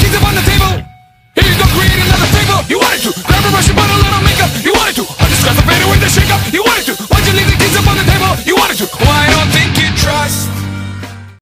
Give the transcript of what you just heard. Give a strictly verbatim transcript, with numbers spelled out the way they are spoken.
keys up on the table. Here you go, create another fable. You wanted to grab a Russian bottle.